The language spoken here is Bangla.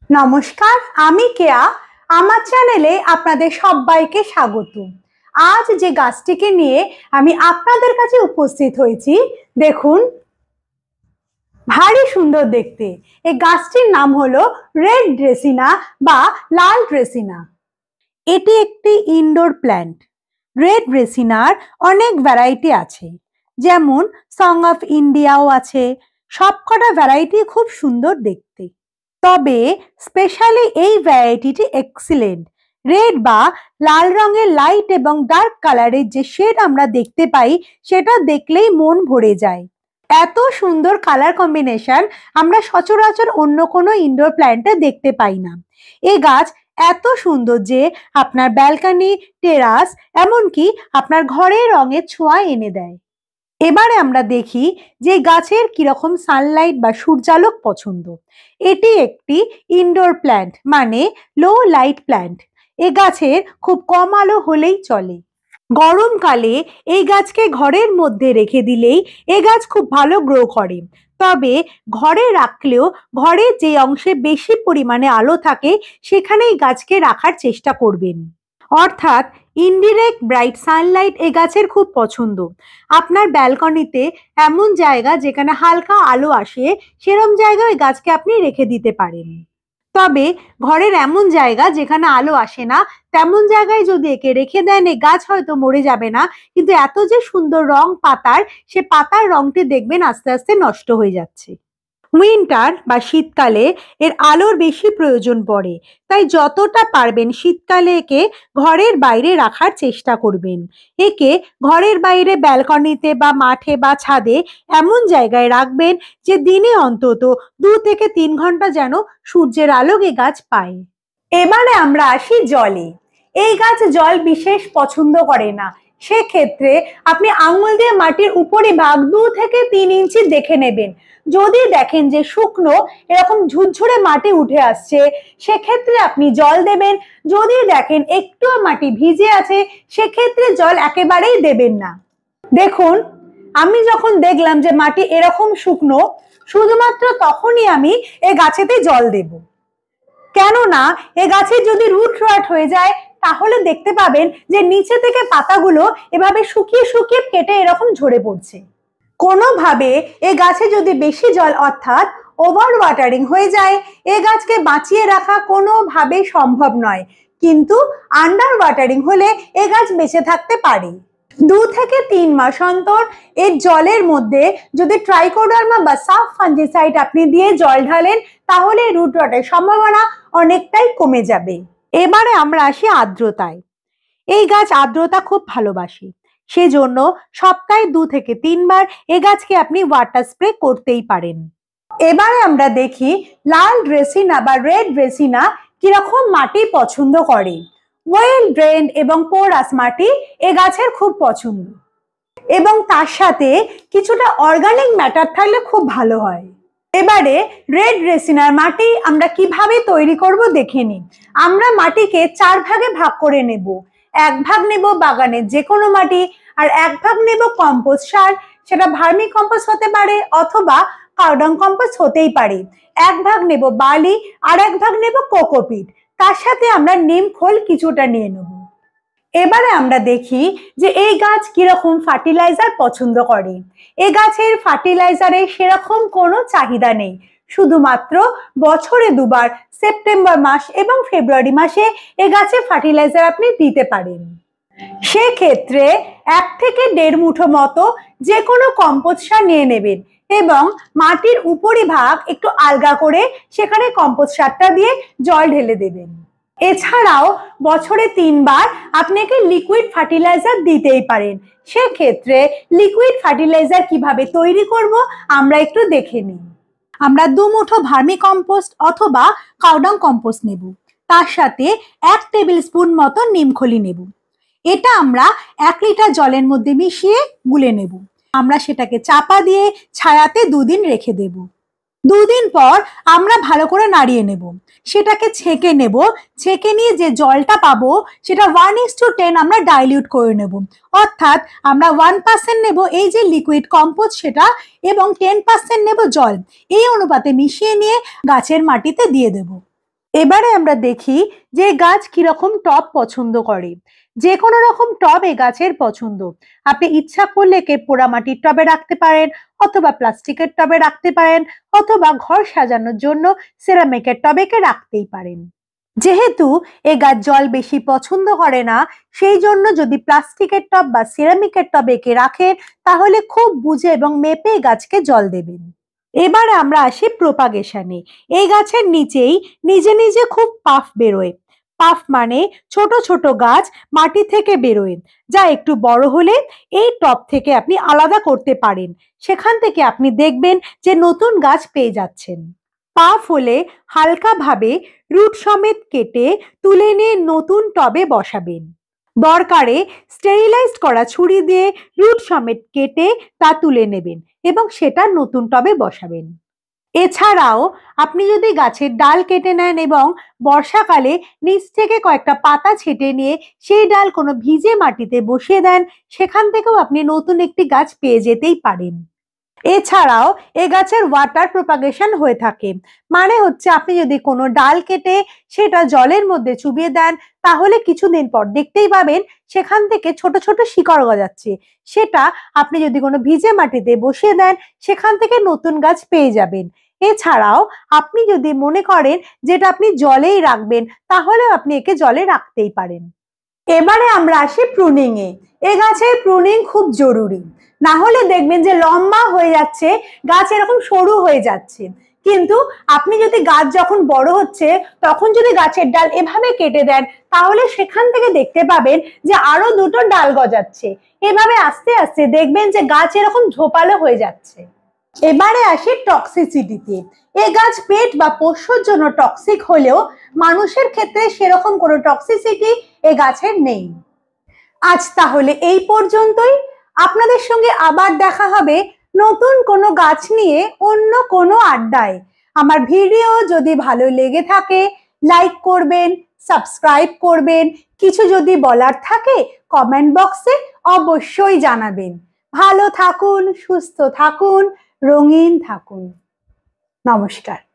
নমস্কার, আমি কেয়া। আমার চ্যানেলে আপনাদের সবাইকে স্বাগত। আজ যে গাছটিকে নিয়ে আমি আপনাদের কাছে উপস্থিত হয়েছি, দেখুন, ভারী সুন্দর দেখতে। এই গাছটির নাম হলো রেড ড্রেসিনা বা লাল ড্রেসিনা। এটি একটি ইনডোর প্ল্যান্ট। রেড ড্রেসিনার অনেক ভ্যারাইটি আছে, যেমন সং অফ ইন্ডিয়াও আছে। সবকটা ভ্যারাইটি খুব সুন্দর দেখতে, তবে স্পেশালি এই ভ্যারাইটিটি এক্সিলেন্ট। রেড বা লাল রঙের লাইট এবং ডার্ক কালারের যে শেড আমরা দেখতে পাই, সেটা দেখলেই মন ভরে যায়। এত সুন্দর কালার কম্বিনেশন আমরা সচরাচর অন্য কোনো ইনডোর প্ল্যান্টে দেখতে পাই না। এই গাছ এত সুন্দর যে আপনার ব্যালকনি, টেরাস, এমনকি আপনার ঘরের রঙের ছোঁয়া এনে দেয়। এবারে আমরা দেখি যে গাছের কিরকম সানলাইট বা সূর্যালোক পছন্দ। এটি একটি ইনডোর প্ল্যান্ট, মানে লো লাইট প্ল্যান্ট। এ গাছের খুব কম আলো হলেই চলে। গরমকালে এই গাছকে ঘরের মধ্যে রেখে দিলেই এ গাছ খুব ভালো গ্রো করে। তবে ঘরে রাখলেও ঘরের যে অংশে বেশি পরিমাণে আলো থাকে সেখানেই গাছকে রাখার চেষ্টা করবেন। অর্থাৎ ইনডিরেক্ট ব্রাইট সানলাইট এ গাছের খুব পছন্দ। আপনার ব্যালকনিতে এমন জায়গা যেখানে হালকা আলো আসে, সেরম জায়গায় গাছকে আপনি রেখে দিতে পারেন। তবে ঘরের এমন জায়গা যেখানে আলো আসে না, তেমন জায়গায় যদি একে রেখে দেন, এই গাছ হয়তো মরে যাবে না, কিন্তু এত যে সুন্দর রং পাতার, সে পাতার রংটি দেখবেন আস্তে আস্তে নষ্ট হয়ে যাচ্ছে। উইন্টার বা শীতকালে এর আলোর বেশি প্রয়োজন পড়ে, তাই যতটা পারবেন শীতকালে একে ঘরের বাইরে রাখার চেষ্টা করবেন। একে ঘরের বাইরে ব্যালকনিতে বা মাঠে বা ছাদে এমন জায়গায় রাখবেন যে দিনে অন্তত 2 থেকে 3 ঘন্টা যেন সূর্যের আলো এ গাছ পায়। এবারে আমরা আসি জলে। এই গাছ জল বিশেষ পছন্দ করে না। সেক্ষেত্রে আপনি আঙুল দিয়ে মাটির উপরিভাগ 2 থেকে 3 ইঞ্চি দেখে নেবেন। যদি দেখেন যে শুকনো এরকম ঝুরঝুরে মাটি উঠে আসছে, সেক্ষেত্রে আপনি জল দেবেন। যদি দেখেন একটু মাটি ভিজে আছে, সেক্ষেত্রে জল একেবারেই দেবেন না। দেখুন, আমি যখন দেখলাম যে মাটি এরকম শুকনো, শুধুমাত্র তখনই আমি এই গাছেতে জল দেব। কেননা এ গাছের যদি রুট রট হয়ে যায়, তাহলে দেখতে পাবেন যে নিচে থেকে পাতাগুলো এভাবে শুকিয়ে শুকিয়ে কেটে এরকম ঝরে পড়ছে। কোনোভাবে এ গাছে যদি বেশি জল অর্থাৎ ওভার ওয়াটারিং হয়ে যায়, এ গাছকে বাঁচিয়ে রাখা কোনোভাবেই সম্ভব নয়। কিন্তু আন্ডার ওয়াটারিং হলে এ গাছ বেঁচে থাকতে পারে। 2 থেকে 3 মাস অন্তর এর জলের মধ্যে যদি ট্রাইকোডার্মা বা সাব ফাঞ্জিসাইড আপনি দিয়ে জল ঢালেন, তাহলে রুট রটের সম্ভাবনা অনেকটাই কমে যাবে। এবারে আমরা আসি আর্দ্রতায়। এই গাছ আর্দ্রতা খুব ভালোবাসে, সেজন্য সপ্তাহে 2 থেকে 3 বার এ গাছকে আপনি ওয়াটার স্প্রে করতেই পারেন। এবারে আমরা দেখি লাল ড্রেসিনা বা রেড ড্রেসিনা কিরকম মাটি পছন্দ করে। ওয়েল ড্রেন্ড এবং পোরাস মাটি এ গাছের খুব পছন্দ, এবং তার সাথে কিছুটা অর্গানিক ম্যাটার থাকলে খুব ভালো হয়। এবারে রেড রেসিনার মাটি আমরা কিভাবে তৈরি করব দেখে নিন। আমরা মাটিকে 4 ভাগে ভাগ করে নেব। 1 ভাগ নেব বাগানের যে কোনো মাটি, আর 1 ভাগ নেব কম্পোস্ট সার। সেটা ভার্মি কম্পোস্ট হতে পারে অথবা কাউডাং কম্পোস্ট হতেই পারে। 1 ভাগ নেব বালি, আর 1 ভাগ নেব কোকোপিট। তার সাথে আমরা নিম খোল কিছুটা নিয়ে নেব। এবারে আমরা দেখি যে এই গাছ কিরকম ফার্টিলাইজার পছন্দ করে। এই গাছের ফার্টিলাইজারের সেরকম কোনো চাহিদা নেই। শুধুমাত্র বছরে 2 বার, সেপ্টেম্বর মাস এবং ফেব্রুয়ারি মাসে এই গাছে ফার্টিলাইজার আপনি দিতে পারেন। সেক্ষেত্রে 1 থেকে 1.5 মুঠো মতো যে কোনো কম্পোস্ট সার নিয়ে নেবেন এবং মাটির উপরিভাগ একটু আলগা করে সেখানে কম্পোস্ট সারটা দিয়ে জল ঢেলে দেবেন। এছাড়াও বছরে 3 বার আপনাকে লিকুইড ফার্টিলাইজার দিতেই পারেন। সেক্ষেত্রে লিকুইড ফার্টিলাইজার কিভাবে তৈরি করব আমরা একটু দেখে নিই। আমরা 2 মুঠো ভার্মি কম্পোস্ট অথবা কাউডাং কম্পোস্ট নেব। তার সাথে 1 টেবিল স্পুন মতো নিমখলি নেব। এটা আমরা 1 লিটার জলের মধ্যে মিশিয়ে গুলে নেব। আমরা সেটাকে চাপা দিয়ে ছায়াতে 2 দিন রেখে দেব। 2 দিন পর আমরা ভালো করে নাড়িয়ে নেব। সেটাকে ছেঁকে নেব। ছেঁকে নিয়ে যে জলটা পাবো সেটা 1:10 আমরা ডাইলিউট করে নেব। অর্থাৎ আমরা 1% নেব এই যে লিকুইড কম্পোস্ট সেটা, এবং 10% নেব জল। এই অনুপাতে মিশিয়ে নিয়ে গাছের মাটিতে দিয়ে দেব। এবারে আমরা দেখি যে গাছ কিরকম টব পছন্দ করে। যে কোনো রকম টব এ গাছের পছন্দ। আপনি ইচ্ছা করলে পোড়ামাটির টবে রাখতে পারেন, অথবা প্লাস্টিকের টবে রাখতে পারেন, অথবা ঘর সাজানোর জন্য সিরামিকের টবে রাখতেই পারেন। যেহেতু এ গাছ জল বেশি পছন্দ করে না, সেই জন্য যদি প্লাস্টিকের টব বা সিরামিকের টবে রাখেন, তাহলে খুব বুঝে এবং মেপে গাছকে জল দেবেন। এবারে আমরা আসি প্রোপাগেশনে। এই গাছের নিচেই নিজে নিজে খুব পাফ বেরোয়। পাফ মানে ছোট ছোট গাছ মাটি থেকে বেরোয়, যা একটু বড় হলে এই টব থেকে আপনি আলাদা করতে পারেন। সেখান থেকে আপনি দেখবেন যে নতুন গাছ পেয়ে যাচ্ছেন। পাফ হলে হালকাভাবে রুট সমেত কেটে তুলে নিয়ে নতুন টবে বসাবেন। দরকারে স্টেরিলাইজড করা ছুরি দিয়ে রুট সমেত কেটে তা তুলে নেবেন এবং সেটা নতুন টবে বসাবেন। এছাড়াও আপনি যদি গাছের ডাল কেটে নেন এবং বর্ষাকালে নিচ থেকে কয়েকটা পাতা ছেটে নিয়ে সেই ডাল কোনো ভিজে মাটিতে বসিয়ে দেন, সেখান থেকেও আপনি নতুন একটি গাছ পেয়ে যেতেই পারেন। এছাড়াও এ গাছের ওয়াটার প্রোপাগেশন হয়ে থাকে, মানে হচ্ছে আপনি যদি কোনো ডাল কেটে সেটা জলের মধ্যে চুবিয়ে দেন, তাহলে কিছুদিন পর দেখতেই পাবেন সেখান থেকে ছোট ছোট শিকড় গজাচ্ছে। সেটা আপনি যদি কোনো ভিজে মাটিতে বসিয়ে দেন, সেখান থেকে নতুন গাছ পেয়ে যাবেন। এছাড়াও আপনি যদি মনে করেন যেটা আপনি জলেই রাখবেন, তাহলে আপনি একে জলে রাখতেই পারেন। এবারে আমরা আসি প্রুনিং এ। এ গাছের প্রুনিং খুব জরুরি, না হলে দেখবেন যে লম্বা হয়ে যাচ্ছে, গাছ এরকম সরু হয়ে যাচ্ছে। কিন্তু আপনি যদি গাছ যখন বড় হচ্ছে তখন যদি গাছের ডাল এভাবে কেটে দেন, তাহলে সেখান থেকে দেখতে পাবেন যে আরো দুটো ডাল গজাচ্ছে। এভাবে আস্তে আস্তে দেখবেন যে গাছ এরকম ঝোপালো হয়ে যাচ্ছে। এবারে আসি টক্সিসিটিতে। এ গাছ পেট বা পোষ্যর জন্য টক্সিক হলেও মানুষের ক্ষেত্রে সেরকম কোনো টক্সিসিটি এ গাছের নেই। আজ তাহলে এই পর্যন্তই। আপনাদের সঙ্গে আবার দেখা হবে নতুন কোনো গাছ নিয়ে অন্য কোনো আড্ডায়। আমার ভিডিও যদি ভালো লেগে থাকে লাইক করবেন, সাবস্ক্রাইব করবেন। কিছু যদি বলার থাকে কমেন্ট বক্সে অবশ্যই জানাবেন। ভালো থাকুন, সুস্থ থাকুন, রঙিন থাকুন। নমস্কার।